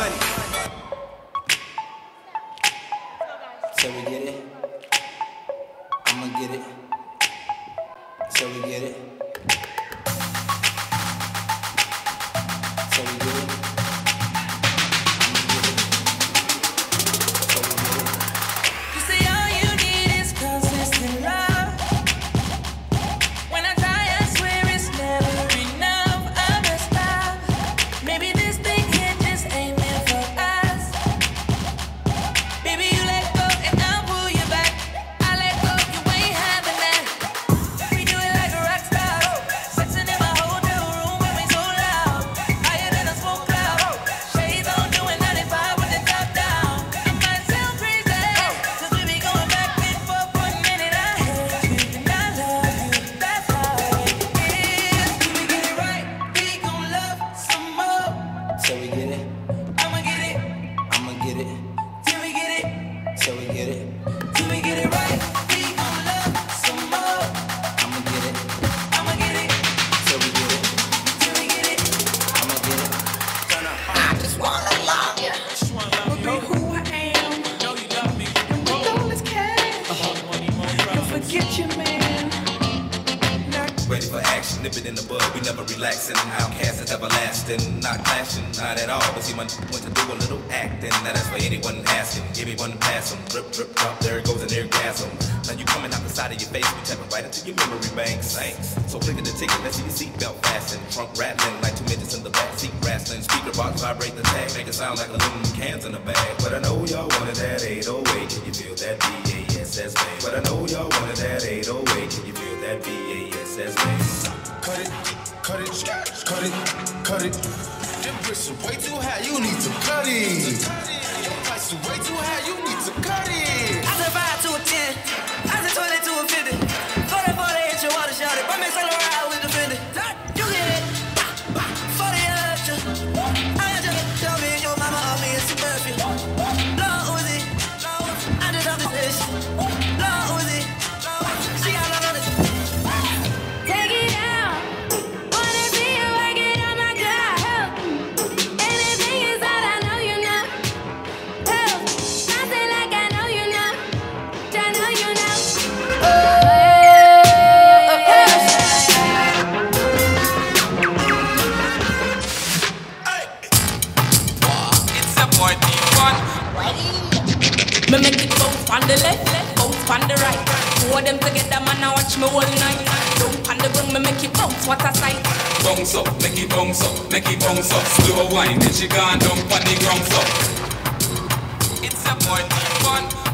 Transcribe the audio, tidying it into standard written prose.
money. Till we get it, I'ma get it. Till we get it. Till we get it. I'ma get it. Till we get it. You say all you need is consistent love. When I try, I swear it's never enough. I must stop. Maybe this thing here just ain't meant for us. Baby, you let go and I'll pull you back. I let go, you ain't having that. We do it like a rock star. Sexing in my hotel room when we so loud. Higher than a smoke cloud. Shades on, doing 95 with the top down. It might sound crazy, 'cause we be going back and forth for a minute. I hate you and I love you. That's how it is. Till we get it right, we gon' love some more. Till we get it, I'ma get it. I'ma get it. Till we get it. Till we get it, Till we get it right, we gon' love some more. I'ma get it. I'ma get it. Till we get it, Till we get it. I'ma get it. I just wanna love you. Be who I am. And with all this cash, you'll forget your man. Ready for action, nip it in the bud, we never relaxing. Outcast is everlasting, not clashing, not at all. But see, my want to do a little acting. Now that's for anyone asking. Give me one pass 'em, drip, drip, drop. There it goes an orgasm. Now you coming out the side of your face, we tapping right into your memory bank. Saints. So click at the ticket, let's see your seatbelt fasten. Trunk rattling like 2 minutes in the back seat wrestling. Speaker box vibrate the tag, make it sound like aluminum cans in a bag. But I know y'all wanted that 808. Can you feel that BASS bass? But I know y'all wanted that 808. Can you feel that BASS bass? Cut it, cut it, cut it, cut it. Them bricks are way too high, you need to cut it. Your price is way too high, you need to cut it. I said 5 to a 10. I said 20 to a 50. 40, 40, hit your water shot it. But me sell around with the Fendi. You get it. 40 extra. I just tell me your mama owe me a superfluous. Lord Uzi. I just have this ish. Lord Uzi. She got love on this. Take it out. Wanna see you work it, oh my God. Anything is all I know you know. Something like I know you know. I know you know. It's a boy D1. Me make it bounce on the left, bounce on the right. Two of them together, man, I watch me all night. Don't on the ground, me make it bounce, what a sight. Bounce up, make it bounce up, make it bounce up. Slow wine, then she gone down on the ground up. It's a boy D1.